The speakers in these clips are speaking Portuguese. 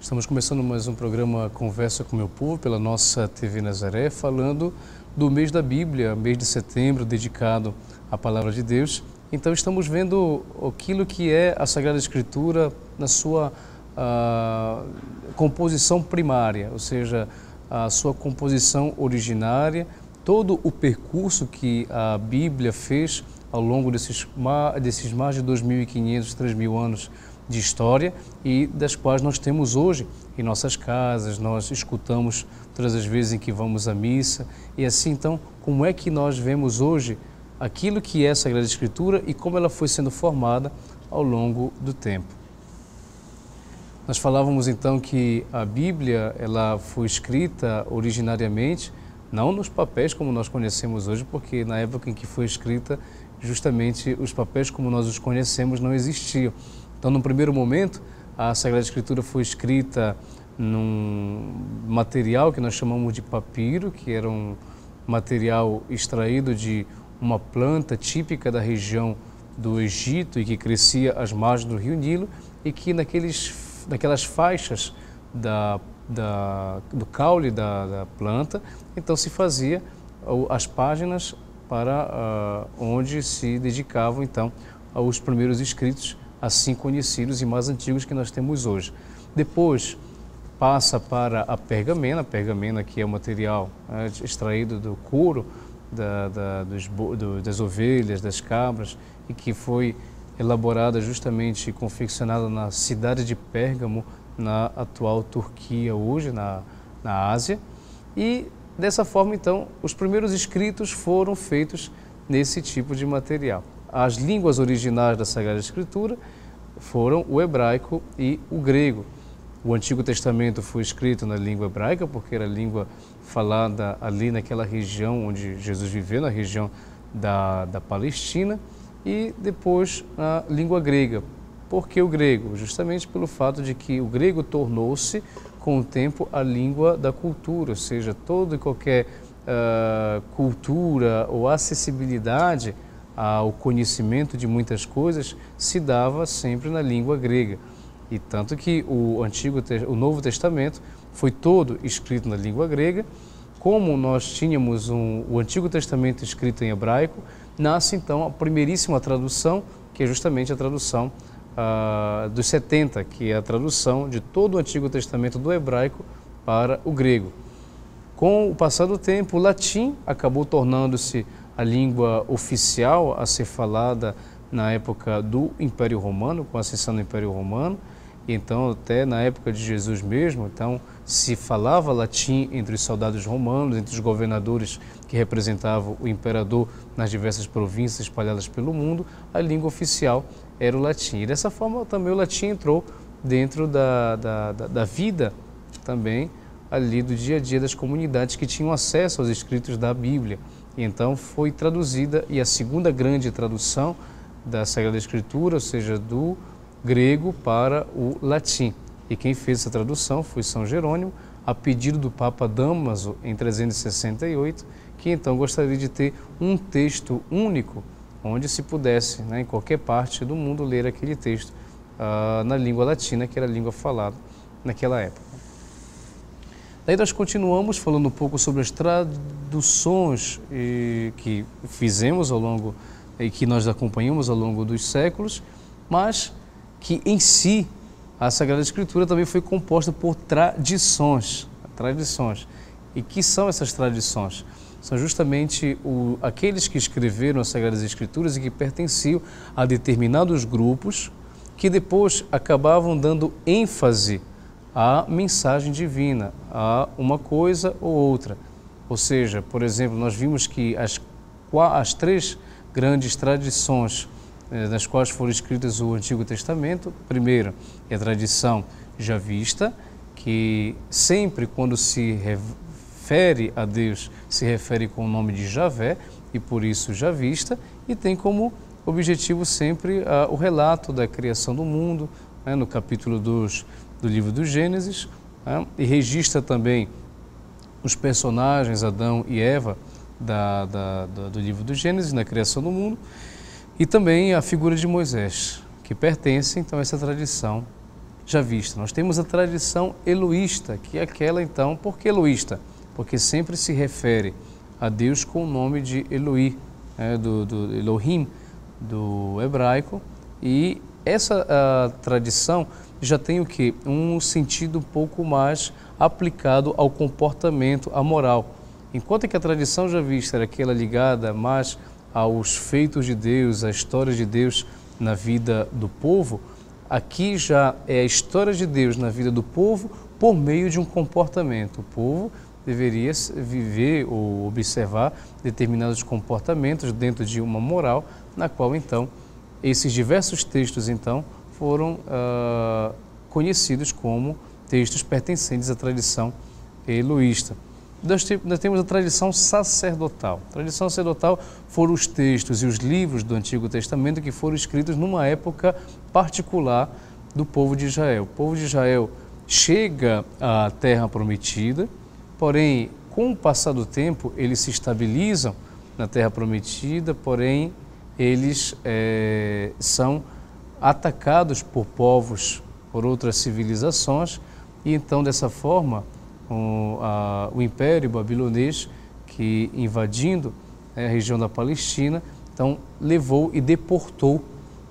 Estamos começando mais um programa Conversa com o Meu Povo pela nossa TV Nazaré, falando do mês da Bíblia, mês de setembro, dedicado à Palavra de Deus. Então estamos vendo aquilo que é a Sagrada Escritura na sua composição primária, ou seja, a sua composição originária, todo o percurso que a Bíblia fez ao longo desses mais de 2.500, 3.000 anos de história e das quais nós temos hoje em nossas casas, nós escutamos todas as vezes em que vamos à missa. E assim, então, como é que nós vemos hoje aquilo que é a Sagrada Escritura e como ela foi sendo formada ao longo do tempo? Nós falávamos então que a Bíblia ela foi escrita originariamente não nos papéis como nós conhecemos hoje, porque na época em que foi escrita, justamente os papéis como nós os conhecemos não existiam. Então, no primeiro momento, a Sagrada Escritura foi escrita num material que nós chamamos de papiro, que era um material extraído de uma planta típica da região do Egito e que crescia às margens do rio Nilo e que naquelas faixas do caule da planta, então se fazia as páginas para onde se dedicavam então aos primeiros escritos assim conhecidos e mais antigos que nós temos hoje. Depois passa para a pergamena que é o material extraído do couro das ovelhas, das cabras, e que foi elaborada justamente e confeccionada na cidade de Pérgamo, na atual Turquia hoje, na Ásia. E dessa forma, então, os primeiros escritos foram feitos nesse tipo de material. As línguas originais da Sagrada Escritura foram o hebraico e o grego. O Antigo Testamento foi escrito na língua hebraica, porque era a língua falada ali naquela região onde Jesus viveu, na região da Palestina, e depois a língua grega. Por que o grego? Justamente pelo fato de que o grego tornou-se, com o tempo, a língua da cultura, ou seja, toda e qualquer cultura ou acessibilidade ao conhecimento de muitas coisas se dava sempre na língua grega. E tanto que o Novo Testamento foi todo escrito na língua grega. Como nós tínhamos o Antigo Testamento escrito em hebraico, nasce então a primeiríssima tradução, que é justamente a tradução dos 70, que é a tradução de todo o Antigo Testamento do hebraico para o grego. Com o passar do tempo, o latim acabou tornando-se a língua oficial a ser falada na época do Império Romano, com a ascensão do Império Romano. E então, até na época de Jesus mesmo, então, se falava latim entre os soldados romanos, entre os governadores que representavam o imperador nas diversas províncias espalhadas pelo mundo, a língua oficial era o latim. E dessa forma também o latim entrou dentro da vida também ali do dia a dia das comunidades que tinham acesso aos escritos da Bíblia. E então foi traduzida, e a segunda grande tradução da Sagrada Escritura, ou seja, do grego para o latim. E quem fez essa tradução foi São Jerônimo, a pedido do Papa Dámaso em 368, que então gostaria de ter um texto único, onde se pudesse, em qualquer parte do mundo, ler aquele texto na língua latina, que era a língua falada naquela época. Daí nós continuamos falando um pouco sobre as traduções que fizemos ao longo e que nós acompanhamos ao longo dos séculos, mas que em si a Sagrada Escritura também foi composta por tradições. E que são essas tradições? São justamente aqueles que escreveram as Sagradas Escrituras e que pertenciam a determinados grupos que depois acabavam dando ênfase à mensagem divina, a uma coisa ou outra. Ou seja, por exemplo, nós vimos que as três grandes tradições nas quais foram escritas o Antigo Testamento, primeiro é a tradição javista, que sempre quando se refere a Deus, se refere com o nome de Javé, e por isso javista, e tem como objetivo sempre o relato da criação do mundo, no capítulo 2 do livro do Gênesis, e registra também os personagens Adão e Eva do livro do Gênesis, na criação do mundo, e também a figura de Moisés, que pertence então a essa tradição javista. Nós temos a tradição eloísta, que é aquela então, por que eloísta? Porque sempre se refere a Deus com o nome de Eloí, do Elohim, do hebraico, e essa tradição já tem o quê? Um sentido um pouco mais aplicado ao comportamento, à moral. Enquanto que a tradição javista era aquela ligada mais aos feitos de Deus, à história de Deus na vida do povo, aqui já é a história de Deus na vida do povo por meio de um comportamento. O povo deveria viver ou observar determinados comportamentos dentro de uma moral, na qual então esses diversos textos então foram conhecidos como textos pertencentes à tradição eloísta. Nós temos a tradição sacerdotal. A tradição sacerdotal foram os textos e os livros do Antigo Testamento que foram escritos numa época particular do povo de Israel. O povo de Israel chega à Terra Prometida, porém, com o passar do tempo, eles se estabilizam na Terra Prometida, porém, eles são atacados por povos, por outras civilizações, e então, dessa forma, o Império Babilonês, que invadindo a região da Palestina, então levou e deportou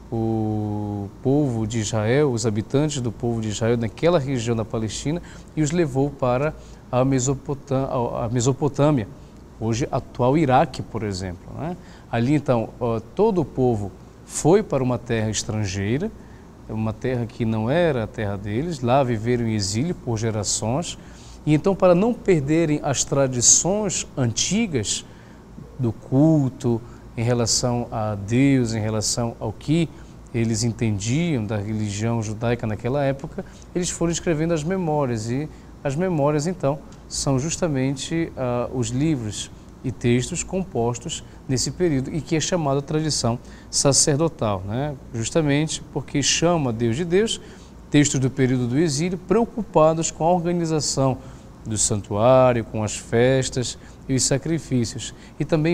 o povo de Israel, os habitantes do povo de Israel naquela região da Palestina, e os levou para a Mesopotâmia, hoje atual Iraque, por exemplo, né? Ali então todo o povo foi para uma terra estrangeira, uma terra que não era a terra deles, lá viveram em exílio por gerações, e então para não perderem as tradições antigas do culto em relação a Deus, em relação ao que eles entendiam da religião judaica naquela época, eles foram escrevendo as memórias, e as memórias então são justamente os livros e textos compostos nesse período e que é chamada tradição sacerdotal, né? Justamente porque chama Deus de Deus, textos do período do exílio, preocupados com a organização do santuário, com as festas e os sacrifícios, e também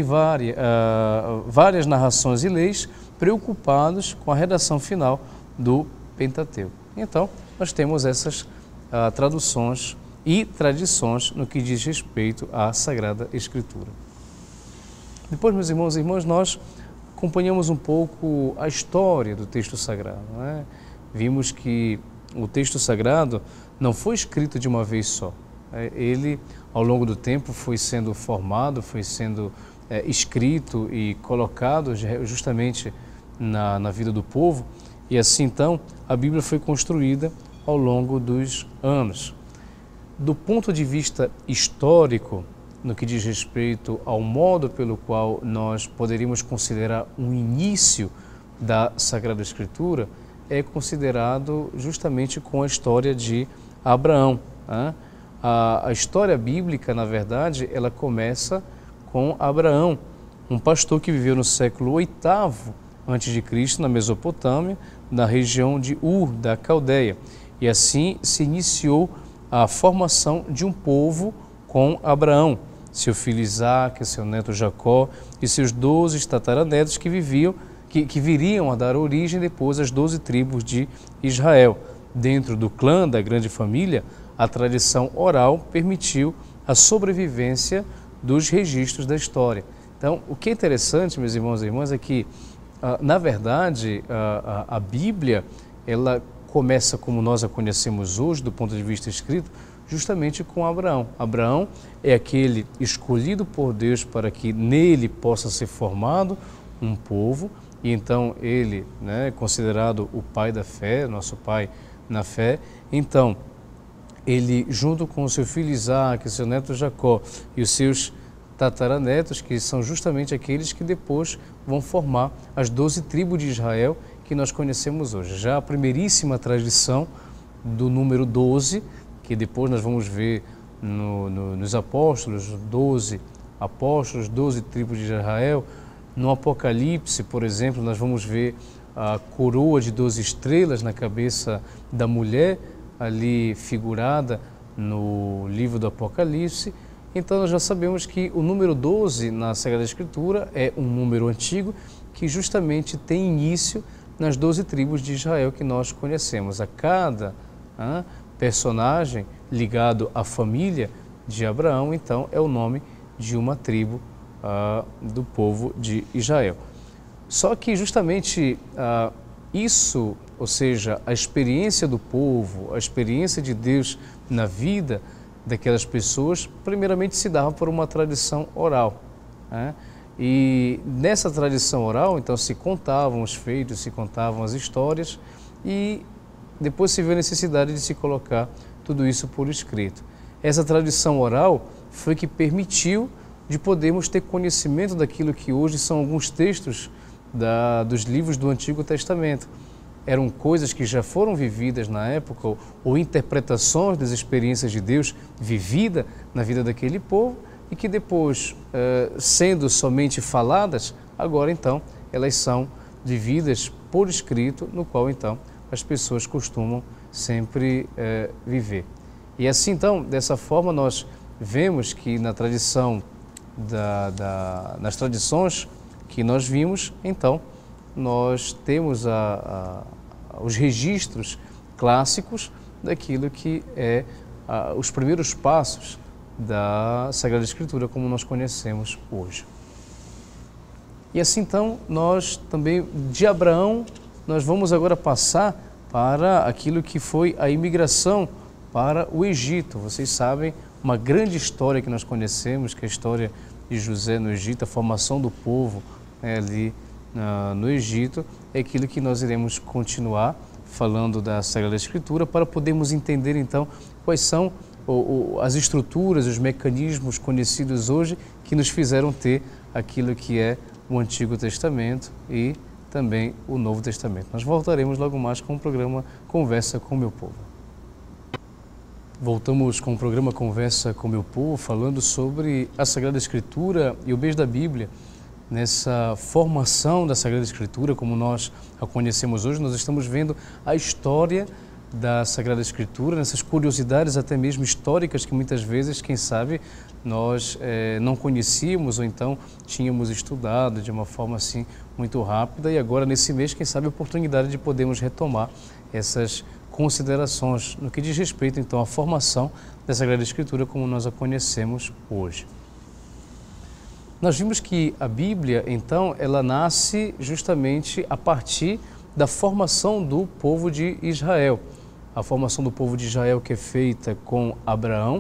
várias narrações e leis preocupados com a redação final do Pentateuco. Então, nós temos essas traduções e tradições no que diz respeito à Sagrada Escritura. Depois, meus irmãos e irmãs, nós acompanhamos um pouco a história do texto sagrado, né? Vimos que o texto sagrado não foi escrito de uma vez só. Ele, ao longo do tempo, foi sendo formado, foi sendo escrito e colocado justamente na vida do povo, e assim então a Bíblia foi construída ao longo dos anos. Do ponto de vista histórico, no que diz respeito ao modo pelo qual nós poderíamos considerar um início da Sagrada Escritura, é considerado justamente com a história de Abraão, né? A história bíblica, na verdade, ela começa com Abraão, um pastor que viveu no século VIII a.C., na Mesopotâmia, na região de Ur, da Caldeia. E assim se iniciou a formação de um povo com Abraão, seu filho Isaque, seu neto Jacó e seus 12 tataranetos que viriam a dar origem depois às 12 tribos de Israel. Dentro do clã da grande família, a tradição oral permitiu a sobrevivência dos registros da história. Então, o que é interessante, meus irmãos e irmãs, é que, na verdade, a Bíblia, ela começa como nós a conhecemos hoje, do ponto de vista escrito, justamente com Abraão. Abraão é aquele escolhido por Deus para que nele possa ser formado um povo, e então ele, né, é considerado o pai da fé, nosso pai na fé. Então, ele, junto com o seu filho Isaque, seu neto Jacó e os seus tataranetos, que são justamente aqueles que depois vão formar as 12 tribos de Israel que nós conhecemos hoje. Já a primeiríssima tradição do número 12, que depois nós vamos ver nos apóstolos, 12 apóstolos, 12 tribos de Israel. No Apocalipse, por exemplo, nós vamos ver a coroa de 12 estrelas na cabeça da mulher, ali figurada no livro do Apocalipse. Então nós já sabemos que o número 12 na Sagrada Escritura é um número antigo que justamente tem início nas 12 tribos de Israel que nós conhecemos. A cada personagem ligado à família de Abraão, então é o nome de uma tribo do povo de Israel. Só que justamente isso, ou seja, a experiência do povo, a experiência de Deus na vida daquelas pessoas, primeiramente se dava por uma tradição oral, E nessa tradição oral, então, se contavam os feitos, se contavam as histórias e depois se viu a necessidade de se colocar tudo isso por escrito. Essa tradição oral foi que permitiu de podermos ter conhecimento daquilo que hoje são alguns textos dos livros do Antigo Testamento. Eram coisas que já foram vividas na época ou interpretações das experiências de Deus vivida na vida daquele povo e que depois, sendo somente faladas, agora então elas são vividas por escrito, no qual então as pessoas costumam sempre viver. E assim então, dessa forma, nós vemos que na tradição, nas tradições que nós vimos, então, nós temos os registros clássicos daquilo que é os primeiros passos da Sagrada Escritura como nós conhecemos hoje. E assim então, nós também, de Abraão, nós vamos agora passar para aquilo que foi a imigração para o Egito. Vocês sabem, uma grande história que nós conhecemos, que é a história de José no Egito, a formação do povo ali no Egito, é aquilo que nós iremos continuar falando da Sagrada Escritura para podermos entender então quais são as estruturas, os mecanismos conhecidos hoje que nos fizeram ter aquilo que é o Antigo Testamento e também o Novo Testamento. Nós voltaremos logo mais com o programa Conversa com o Meu Povo. Voltamos com o programa Conversa com o Meu Povo, falando sobre a Sagrada Escritura e o mês da Bíblia. Nessa formação da Sagrada Escritura, como nós a conhecemos hoje, nós estamos vendo a história da Sagrada Escritura, nessas curiosidades até mesmo históricas que muitas vezes, quem sabe, nós não conhecíamos ou então tínhamos estudado de uma forma assim muito rápida e agora nesse mês, quem sabe, a oportunidade de podermos retomar essas considerações no que diz respeito então à formação da Sagrada Escritura como nós a conhecemos hoje. Nós vimos que a Bíblia, então, ela nasce justamente a partir da formação do povo de Israel. A formação do povo de Israel que é feita com Abraão,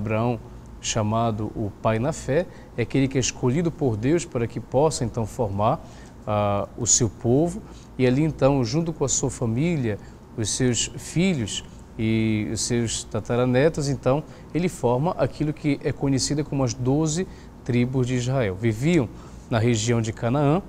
chamado o pai na fé, é aquele que é escolhido por Deus para que possa então formar o seu povo e ali então, junto com a sua família, os seus filhos e os seus tataranetos, então ele forma aquilo que é conhecido como as 12 tribos de Israel. Viviam na região de Canaã,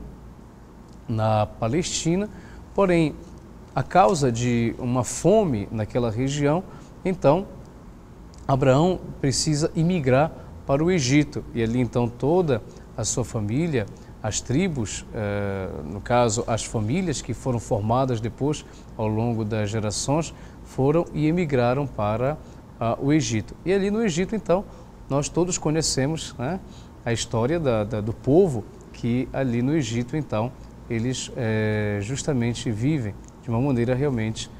na Palestina, porém, a causa de uma fome naquela região, então, Abraão precisa imigrar para o Egito. E ali, então, toda a sua família, as tribos, no caso, as famílias que foram formadas depois, ao longo das gerações, foram e emigraram para o Egito. E ali no Egito, então, nós todos conhecemos, né, a história do povo que ali no Egito, então, eles justamente vivem de uma maneira realmente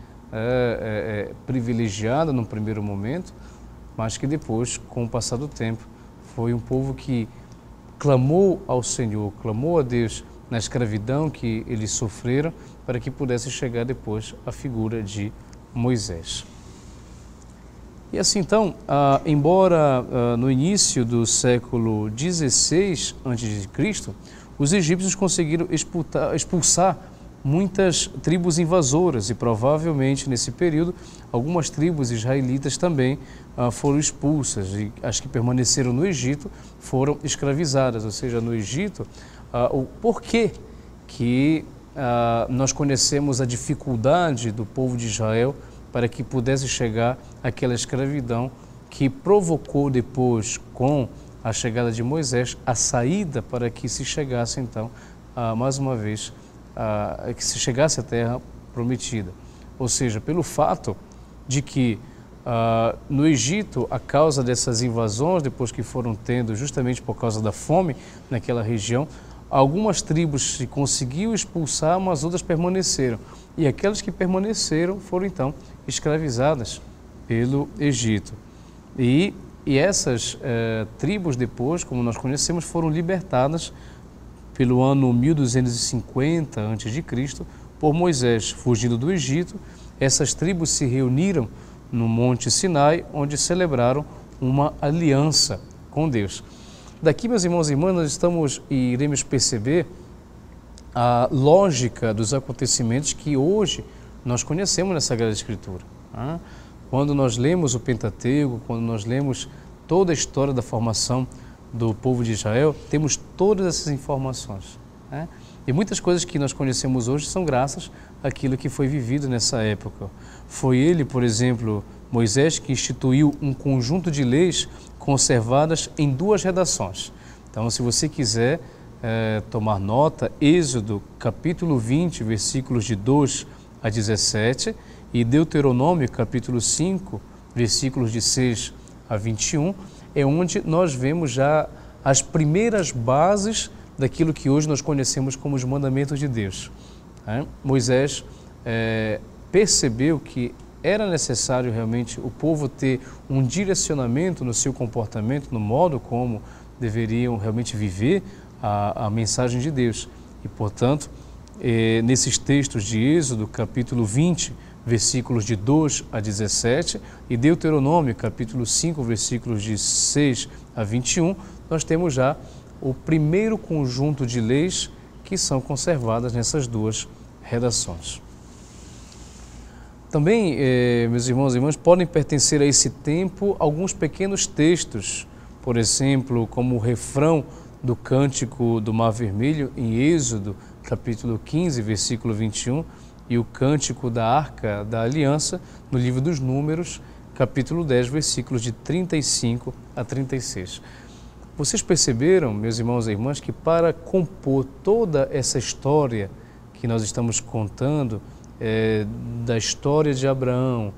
privilegiada num primeiro momento, mas que depois, com o passar do tempo, foi um povo que clamou ao Senhor, clamou a Deus na escravidão que eles sofreram para que pudesse chegar depois à figura de Moisés. E assim então, embora no início do século XVI a.C., os egípcios conseguiram expulsar muitas tribos invasoras e provavelmente nesse período algumas tribos israelitas também foram expulsas e as que permaneceram no Egito foram escravizadas, ou seja, no Egito, o porquê que nós conhecemos a dificuldade do povo de Israel para que pudesse chegar àquela escravidão que provocou depois, com a chegada de Moisés, a saída para que se chegasse então, mais uma vez, que se chegasse à terra prometida. Ou seja, pelo fato de que no Egito, a causa dessas invasões, depois que foram tendo, justamente por causa da fome naquela região, algumas tribos se conseguiu expulsar, mas outras permaneceram. E aquelas que permaneceram foram então escravizadas pelo Egito. E essas tribos depois, como nós conhecemos, foram libertadas pelo ano 1250 a.C., por Moisés, fugindo do Egito. Essas tribos se reuniram no Monte Sinai, onde celebraram uma aliança com Deus. Daqui, meus irmãos e irmãs, nós estamos e iremos perceber a lógica dos acontecimentos que hoje nós conhecemos na Sagrada Escritura. Quando nós lemos o Pentateuco, quando nós lemos toda a história da formação do povo de Israel, temos todas essas informações. E muitas coisas que nós conhecemos hoje são graças àquilo que foi vivido nessa época. Foi ele, por exemplo, Moisés, que instituiu um conjunto de leis conservadas em 2 redações. Então, se você quiser tomar nota, Êxodo capítulo 20, versículos de 2 a 17, e Deuteronômio capítulo 5, versículos de 6 a 21, é onde nós vemos já as primeiras bases daquilo que hoje nós conhecemos como os mandamentos de Deus. Moisés percebeu que era necessário realmente o povo ter um direcionamento no seu comportamento, no modo como deveriam realmente viver a mensagem de Deus. E, portanto, nesses textos de Êxodo, capítulo 20, versículos de 2 a 17, e Deuteronômio, capítulo 5, versículos de 6 a 21, nós temos já o primeiro conjunto de leis que são conservadas nessas 2 redações. Também, meus irmãos e irmãs, podem pertencer a esse tempo alguns pequenos textos, por exemplo, como o refrão do Cântico do Mar Vermelho, em Êxodo, capítulo 15, versículo 21, e o Cântico da Arca da Aliança, no livro dos Números, capítulo 10, versículos de 35 a 36. Vocês perceberam, meus irmãos e irmãs, que para compor toda essa história que nós estamos contando, da história de Abraão,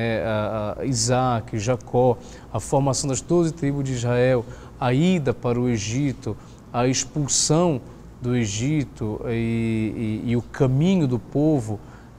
Isaac, Jacó, a formação das 12 tribos de Israel, a ida para o Egito, a expulsão do Egito e o caminho do povo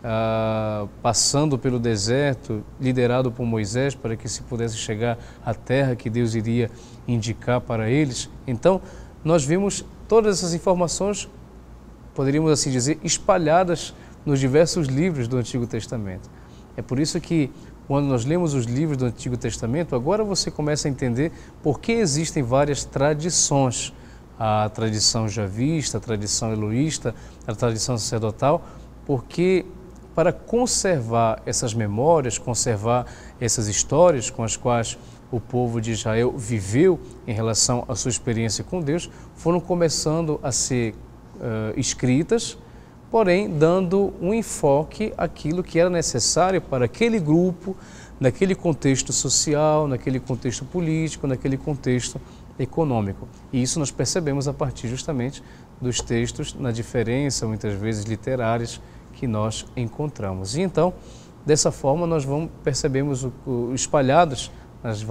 passando pelo deserto, liderado por Moisés, para que se pudesse chegar à terra que Deus iria indicar para eles. Então, nós vimos todas essas informações, poderíamos assim dizer, espalhadas nos diversos livros do Antigo Testamento. É por isso que, quando nós lemos os livros do Antigo Testamento, agora você começa a entender por que existem várias tradições. A tradição javista, a tradição eloísta, a tradição sacerdotal, porque para conservar essas memórias, conservar essas histórias com as quais o povo de Israel viveu em relação à sua experiência com Deus, foram começando a ser escritas, porém dando um enfoque àquilo que era necessário para aquele grupo, naquele contexto social, naquele contexto político, naquele contexto econômico. E isso nós percebemos a partir justamente dos textos, na diferença, muitas vezes, literárias que nós encontramos. E então, dessa forma, nós percebemos espalhados nos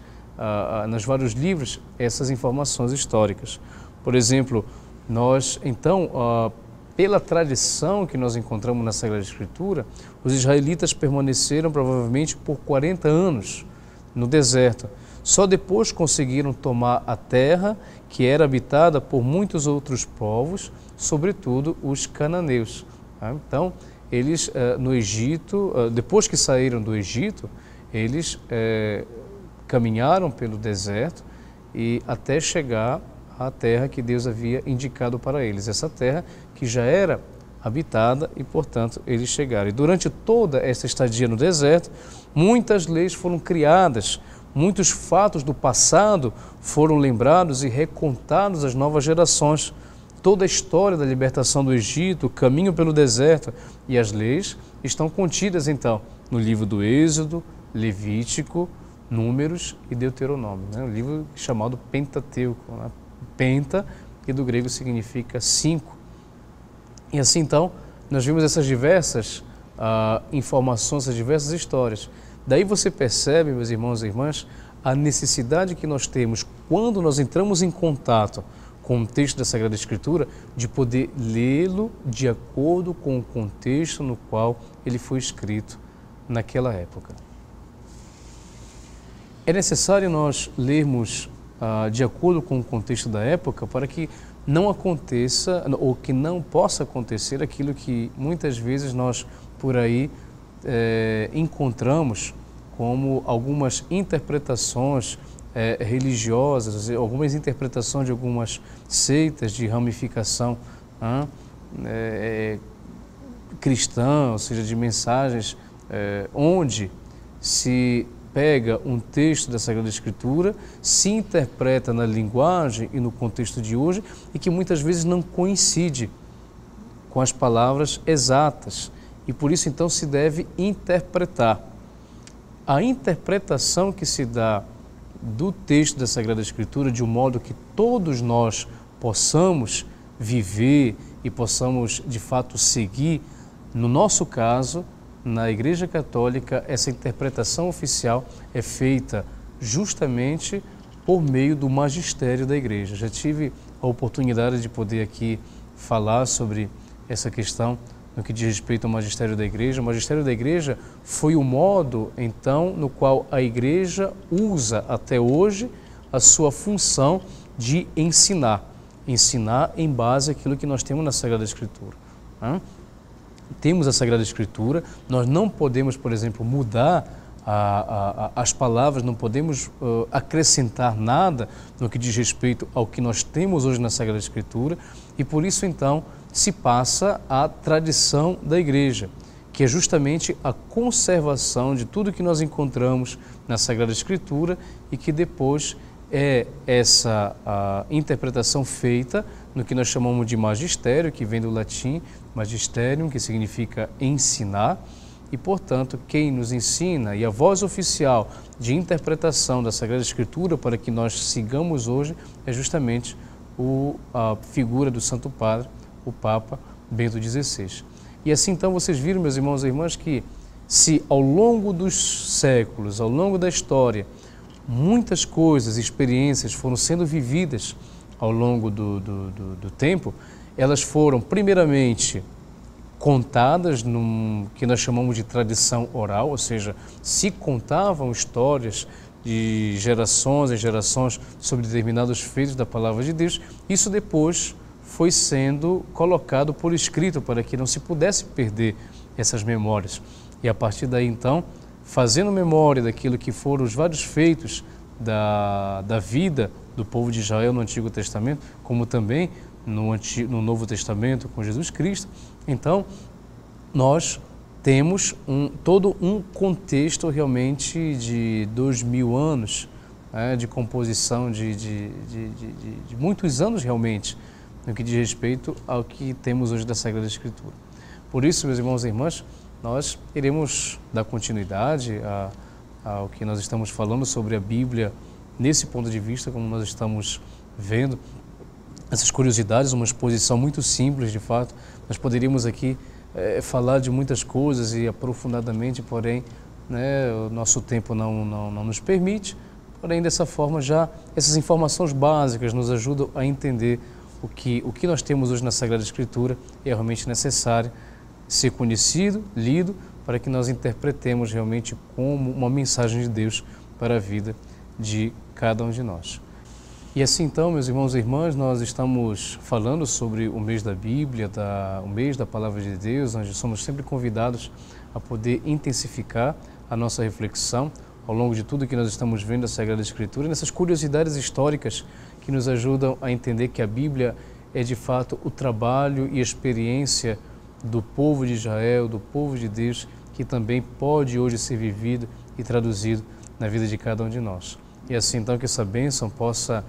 vários livros essas informações históricas. Por exemplo, nós, então, pela tradição que nós encontramos na Sagrada Escritura, os israelitas permaneceram provavelmente por 40 anos no deserto. Só depois conseguiram tomar a terra que era habitada por muitos outros povos, sobretudo os cananeus. Então, eles no Egito, depois que saíram do Egito, eles caminharam pelo deserto e até chegar à terra que Deus havia indicado para eles. Essa terra que já era habitada e, portanto, eles chegaram. E durante toda essa estadia no deserto, muitas leis foram criadas, muitos fatos do passado foram lembrados e recontados às novas gerações. Toda a história da libertação do Egito, o caminho pelo deserto e as leis estão contidas, então, no livro do Êxodo, Levítico, Números e Deuteronômio, um livro chamado Pentateuco. Penta, que do grego significa 5. E assim, então, nós vimos essas diversas informações, essas diversas histórias. Daí você percebe, meus irmãos e irmãs, a necessidade que nós temos quando nós entramos em contato contexto da Sagrada Escritura, de poder lê-lo de acordo com o contexto no qual ele foi escrito naquela época. É necessário nós lermos de acordo com o contexto da época para que não aconteça ou que não possa acontecer aquilo que muitas vezes nós por aí encontramos como algumas interpretações religiosas, algumas interpretações de algumas seitas de ramificação cristã, ou seja, de mensagens onde se pega um texto da Sagrada Escritura, se interpreta na linguagem e no contexto de hoje e que muitas vezes não coincide com as palavras exatas e por isso então se deve interpretar. A interpretação que se dá do texto da Sagrada Escritura de um modo que todos nós possamos viver e possamos de fato seguir, no nosso caso, na Igreja Católica, essa interpretação oficial é feita justamente por meio do magistério da Igreja. Já tive a oportunidade de poder aqui falar sobre essa questão no que diz respeito ao magistério da Igreja. O magistério da Igreja foi o modo, então, no qual a Igreja usa até hoje a sua função de ensinar em base àquilo que nós temos na Sagrada Escritura. Temos a Sagrada Escritura, nós não podemos, por exemplo, mudar as palavras, não podemos acrescentar nada no que diz respeito ao que nós temos hoje na Sagrada Escritura e por isso então se passa a tradição da Igreja, que é justamente a conservação de tudo que nós encontramos na Sagrada Escritura e que depois é essa interpretação feita no que nós chamamos de magistério, que vem do latim magisterium, que significa ensinar, e, portanto, quem nos ensina e a voz oficial de interpretação da Sagrada Escritura para que nós sigamos hoje é justamente a figura do Santo Padre, o Papa Bento XVI. E assim, então, vocês viram, meus irmãos e irmãs, que se ao longo dos séculos, ao longo da história, muitas coisas, experiências foram sendo vividas ao longo do tempo, elas foram, primeiramente, contadas num que nós chamamos de tradição oral, ou seja, se contavam histórias de gerações em gerações sobre determinados feitos da Palavra de Deus. Isso depois foi sendo colocado por escrito para que não se pudesse perder essas memórias. E a partir daí, então, fazendo memória daquilo que foram os vários feitos da vida do povo de Israel no Antigo Testamento, como também no Novo Testamento com Jesus Cristo, então nós temos todo um contexto realmente de 2000 anos de composição, de muitos anos realmente, no que diz respeito ao que temos hoje da Sagrada Escritura. Por isso, meus irmãos e irmãs, nós iremos dar continuidade ao que nós estamos falando sobre a Bíblia nesse ponto de vista, como nós estamos vendo essas curiosidades, uma exposição muito simples, de fato. Nós poderíamos aqui falar de muitas coisas e aprofundadamente, porém, o nosso tempo não nos permite. Porém, dessa forma, já essas informações básicas nos ajudam a entender o que nós temos hoje na Sagrada Escritura é realmente necessário ser conhecido, lido, para que nós interpretemos realmente como uma mensagem de Deus para a vida de cada um de nós. E assim então, meus irmãos e irmãs, nós estamos falando sobre o mês da Bíblia, o mês da Palavra de Deus, onde somos sempre convidados a poder intensificar a nossa reflexão ao longo de tudo que nós estamos vendo da Sagrada Escritura, nessas curiosidades históricas que nos ajudam a entender que a Bíblia é de fato o trabalho e a experiência do povo de Israel, do povo de Deus, que também pode hoje ser vivido e traduzido na vida de cada um de nós. E assim então que essa bênção possa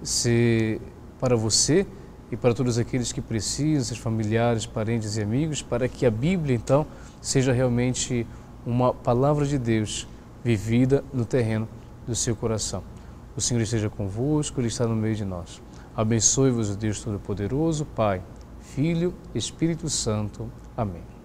ser para você e para todos aqueles que precisam, seus familiares, parentes e amigos, para que a Bíblia então seja realmente uma palavra de Deus vivida no terreno do seu coração. O Senhor esteja convosco, Ele está no meio de nós. Abençoe-vos o Deus Todo-Poderoso, Pai, Filho, Espírito Santo. Amém.